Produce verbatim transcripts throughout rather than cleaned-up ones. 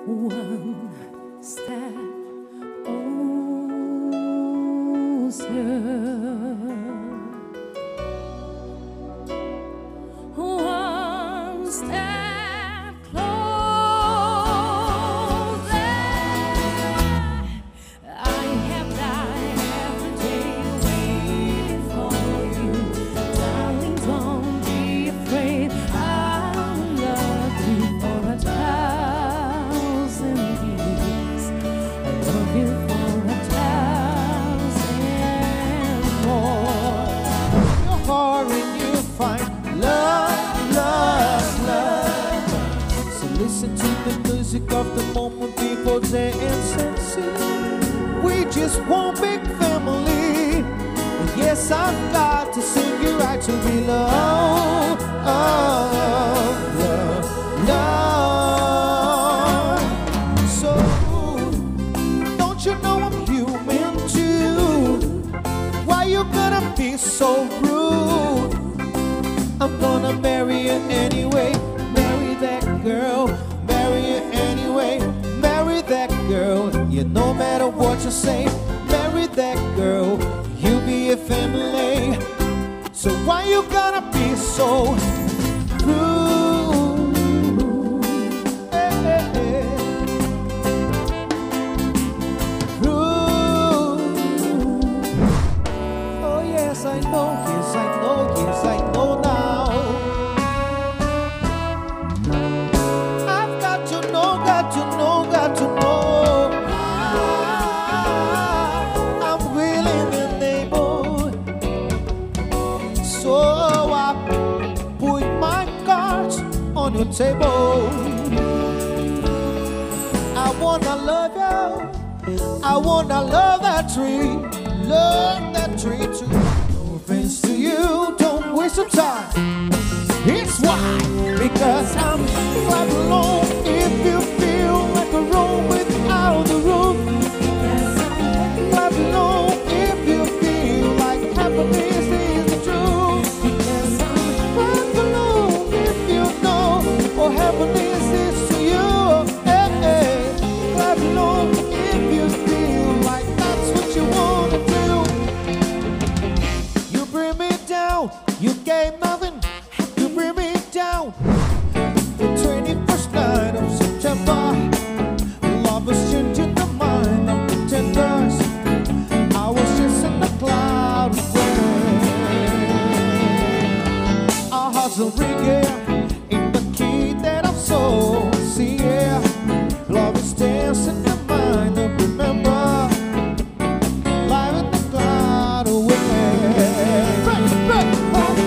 one step closer, one step closer. I have died every day waiting for you, darling. Don't be afraid. I'll love you for a thousand years. I love you for a thousand more. Your heart and you find love, love, love. So listen to the music of the moment, people dance and sing. We just one big family. And yes, I've got to sing you right to be loved, love, love, love. So don't you know I'm human too? Why you gonna be so rude? I'm gonna marry you anyway. Marry that girl, marry you anyway. Marry that girl, yeah, no matter what you say. Marry that girl, you be a family. So why you gonna be so rude? Hey, hey, hey. Rude. Oh yes, I know, yes, I know, yes, I know now. I've got to know, got to know, got to know. I'm willing and able. So I put my cards on your table. I wanna love you. I wanna love that tree. Love that tree too. No offense to you, don't waste your time. It's why, because I'm right alone. If you feel like a room without a roof, right alone. If you feel like happiness is the truth, right alone. If you know what happiness is to you, hey, hey. Right alone. If you feel like that's what you wanna do, you bring me down. You gave nothing. You bring me down. The twenty-first night of September, love is changing the mind of pretenders. I was just in the cloud away. Our hearts are ringing in the key that I'm so see, yeah. Love is dancing in my mind of remember. Live in the cloud away. Break, break, break.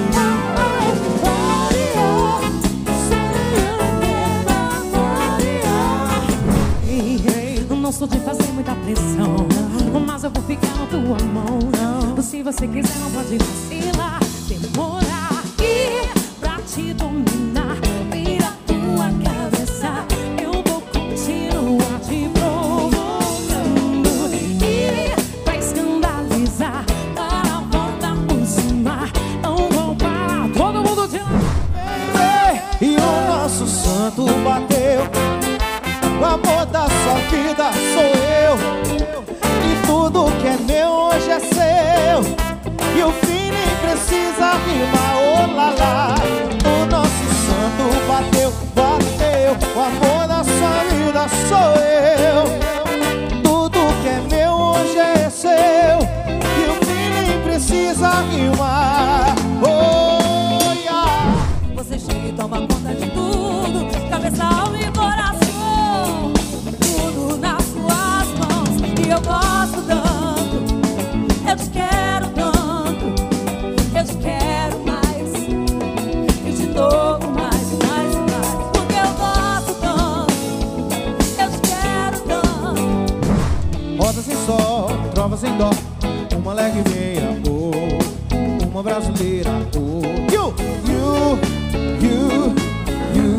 Não sou de fazer muita pressão, mas eu vou ficar na tua mão. Se você quiser, não pode vacilar, demorar e pra te dominar, vira tua cabeça. Eu vou continuar te provocando e pra escandalizar, dar a volta por cima. Não vou parar, todo mundo de lá. E o nosso santo bateu. O amor da sua vida sou eu. E tudo que é meu hoje é seu. E o fim nem precisa rimar, oh lá lá. O nosso santo bateu, bateu. O amor da sua vida sou eu. Tudo que é meu hoje é seu. E o fim nem precisa rimar, oh yeah. Você chega e toma conta de tudo, cabeça, alma e coração. Tudo nas suas mãos. E eu gosto tanto, eu te quero tanto, eu te quero mais. E de novo mais, mais, mais. Porque eu gosto tanto, eu te quero tanto. Rosas em sol, trovas em dó, uma alegria, oh, uma brasileira, oh. You, you, you, you.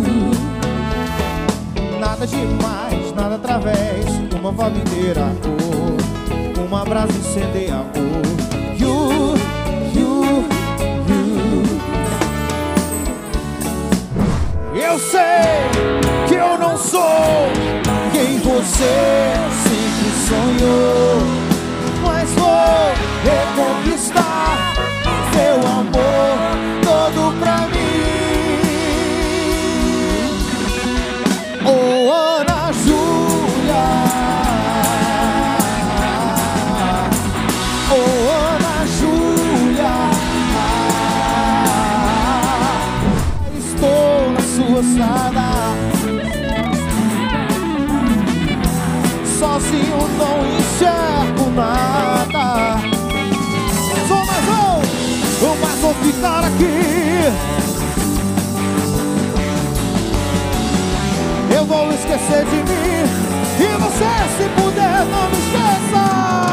Nada demais, nada através, uma vibe inteira, oh, uma brasa incendeia, oh. You, you, you. Eu sei que eu não sou você sempre sonhou, mas vou reconquistar seu amor todo pra mim. Oh, Ana Júlia, oh, Ana Júlia, estou na sua sala, sozinho não enxergo nada. Só mais um, mas vou ficar aqui. Eu vou esquecer de mim e você, se puder, não me esqueça.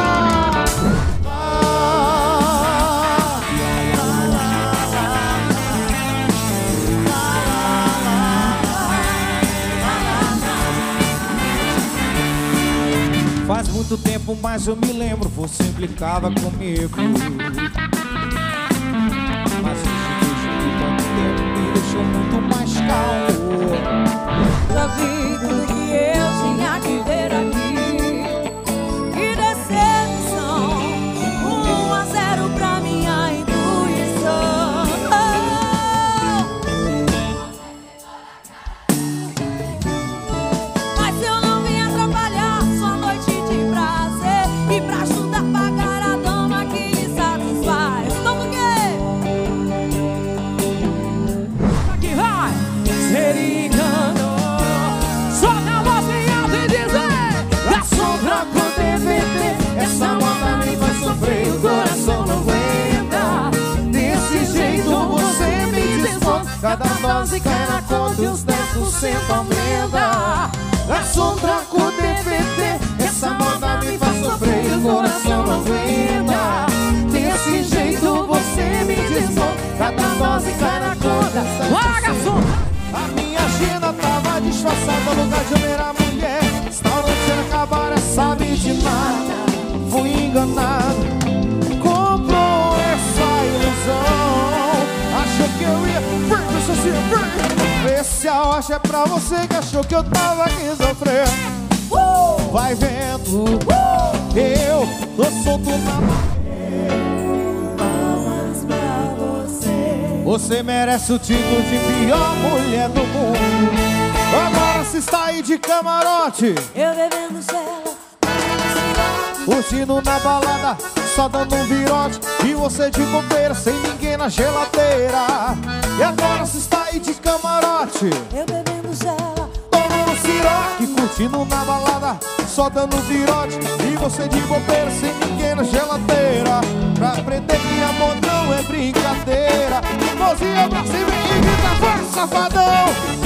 Faz muito tempo, mas eu me lembro, você implicava comigo. Mas esse beijo que tanto tempo me deixou muito mais calmo. Já vi tudo que eu tinha que ver aqui. Que decepção, um a zero pra minha intuição. Mas eu não vim atrapalhar sua noite de prazer e pra ajudar a pagar a dama que lhe satisfaz. Então por quê? Aqui vai! Seria engano. Só na voz bem alta e dizer: garçom, troca o D V D. Essa moda me faz sofrer, o coração não aguenta. Desse jeito você me desmonta. Cada dose cai na conta e os dez por cento aumenta. Garçom, troca o D V D. Essa moda me faz sofrer, o coração não aguenta. Desse jeito você me desmonta. Cada dose cai na conta. Vai, garçom! A minha agenda tava disfarçada, no lugar de eu era mulher. Restaurante acabar, sabe de nada. Fui enganado, comprou essa ilusão. Achou que eu ia, deixa assim, esse arrocha é pra você que achou que eu tava aqui sofrendo. uh! Vai vendo, uh! eu tô solto na... Você merece o título de pior mulher do mundo. Agora se está aí de camarote, eu bebendo gelo, curtindo na balada, só dando um virote. E você de bobeira, sem ninguém na geladeira. E agora se está aí de camarote, eu bebendo gelo, tomando siroque, curtindo na balada, só dando virote. E você de bobeira, sem ninguém na geladeira. Pra aprender que amor não é brincadeira. Mãozinha pra cima e grita, vai, safadão.